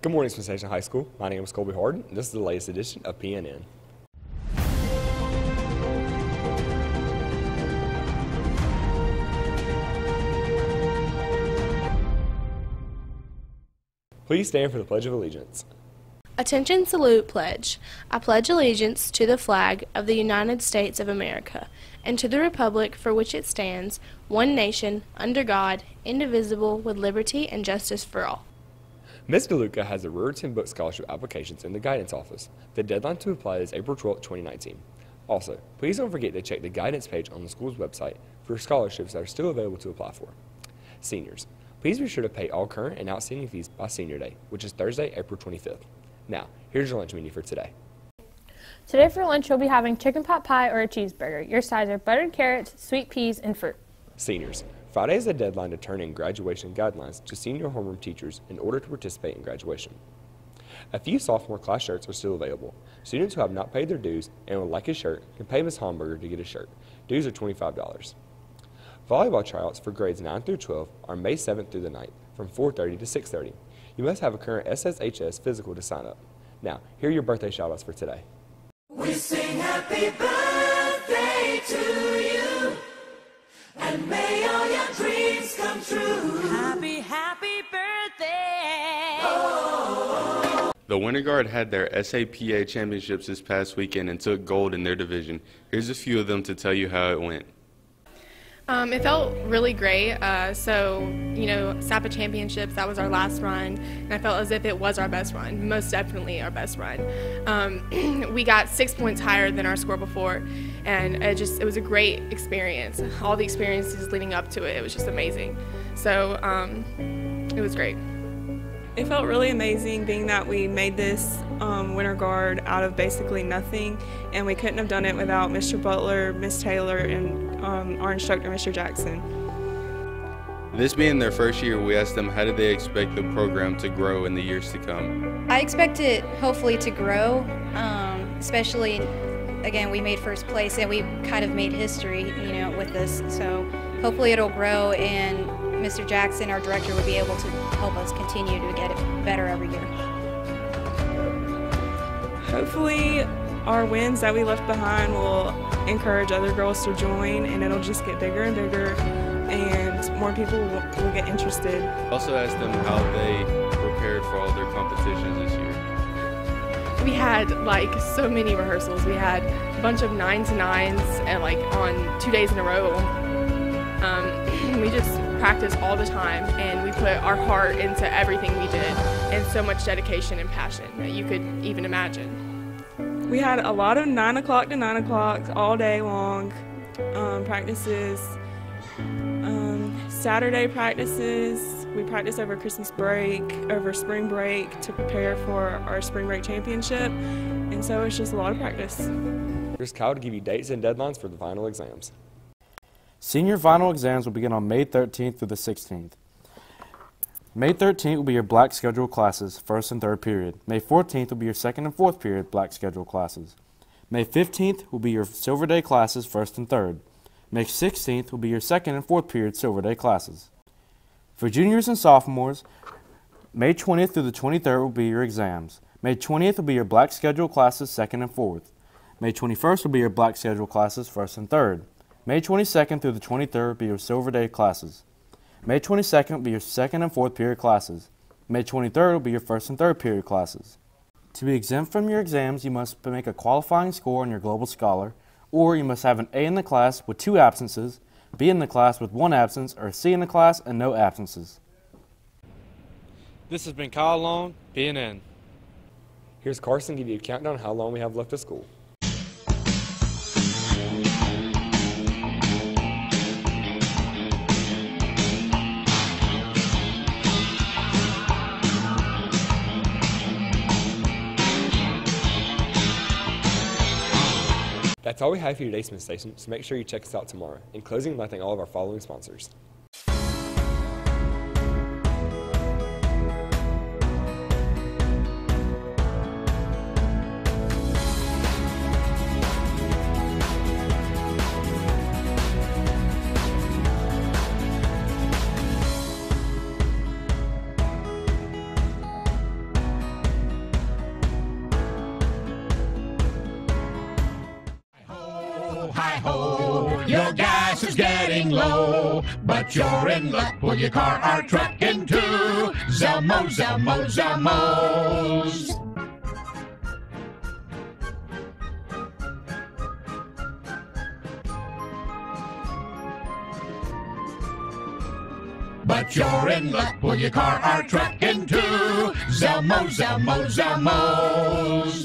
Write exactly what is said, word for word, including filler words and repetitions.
Good morning, Smith Station High School. My name is Colby Harden, and this is the latest edition of P N N. Please stand for the Pledge of Allegiance. Attention, salute, pledge. I pledge allegiance to the flag of the United States of America and to the republic for which it stands, one nation, under God, indivisible, with liberty and justice for all. Miz DeLuca has the Riverton Book Scholarship applications in the guidance office. The deadline to apply is April twelfth, twenty nineteen. Also, please don't forget to check the guidance page on the school's website for scholarships that are still available to apply for. Seniors, please be sure to pay all current and outstanding fees by Senior Day, which is Thursday, April twenty-fifth. Now, here's your lunch menu for today. Today for lunch, you'll be having chicken pot pie or a cheeseburger. Your sides are buttered carrots, sweet peas, and fruit. Seniors, Friday is the deadline to turn in graduation guidelines to senior homeroom teachers in order to participate in graduation. A few sophomore class shirts are still available. Students who have not paid their dues and would like a shirt can pay Miz Homburger to get a shirt. Dues are twenty-five dollars. Volleyball tryouts for grades nine through twelve are May seventh through the ninth from four thirty to six thirty. You must have a current S S H S physical to sign up. Now, here are your birthday shout-outs for today. We sing happy birthday to you, and may all your dreams come true. Happy, happy birthday. Oh. The Winter Guard had their S A P A championships this past weekend and took gold in their division. Here's a few of them to tell you how it went. Um, it felt really great. Uh, so, you know, S A P A Championships, that was our last run, and I felt as if it was our best run, most definitely our best run. Um, we got six points higher than our score before, and it just, it was a great experience. All the experiences leading up to it, it was just amazing. So, um, it was great. It felt really amazing being that we made this um, Winter Guard out of basically nothing, and we couldn't have done it without Mister Butler, Miz Taylor, and um, our instructor, Mister Jackson. This being their first year, we asked them how did they expect the program to grow in the years to come. I expect it hopefully to grow, um, especially, again, we made first place and we kind of made history, you know, with this, so hopefully it'll grow and Mister Jackson, our director, would be able to help us continue to get it better every year. Hopefully our wins that we left behind will encourage other girls to join, and it'll just get bigger and bigger, and more people will, will get interested. Also asked them how they prepared for all their competitions this year. We had like so many rehearsals. We had a bunch of nine to nines and like on two days in a row. Um, we just practiced all the time, and we put our heart into everything we did, and so much dedication and passion that you could even imagine. We had a lot of nine o'clock to nine o'clock all day long um, practices. Um, Saturday practices, we practiced over Christmas break, over spring break to prepare for our spring break championship, and so it's just a lot of practice. Here's Kyle to give you dates and deadlines for the final exams. Senior final exams will begin on May thirteenth through the sixteenth. May thirteenth will be your black schedule classes, first and third period. May fourteenth will be your second and fourth period black schedule classes. May fifteenth will be your Silver Day classes, first and third. May sixteenth will be your second and fourth period Silver Day classes. For juniors and sophomores, May twentieth through the twenty-third will be your exams. May twentieth will be your black schedule classes, second and fourth. May twenty-first will be your black schedule classes, first and third. May twenty-second through the twenty-third will be your Silver Day classes. May twenty-second will be your second and fourth period classes. May twenty-third will be your first and third period classes. To be exempt from your exams, you must make a qualifying score on your Global Scholar, or you must have an A in the class with two absences, B in the class with one absence, or a C in the class and no absences. This has been Kyle Long, P N N. Here's Carson to give you a countdown on how long we have left of school. That's all we have for your today, Smith Station, so make sure you check us out tomorrow. In closing, I'd like to thank all of our following sponsors. Hi-ho, your gas is getting low, but you're in luck, pull your car or truck into Zelmo, Zelmo, Zelmo's. But you're in luck, pull your car or truck into Zelmo, Zelmo, Zelmo's.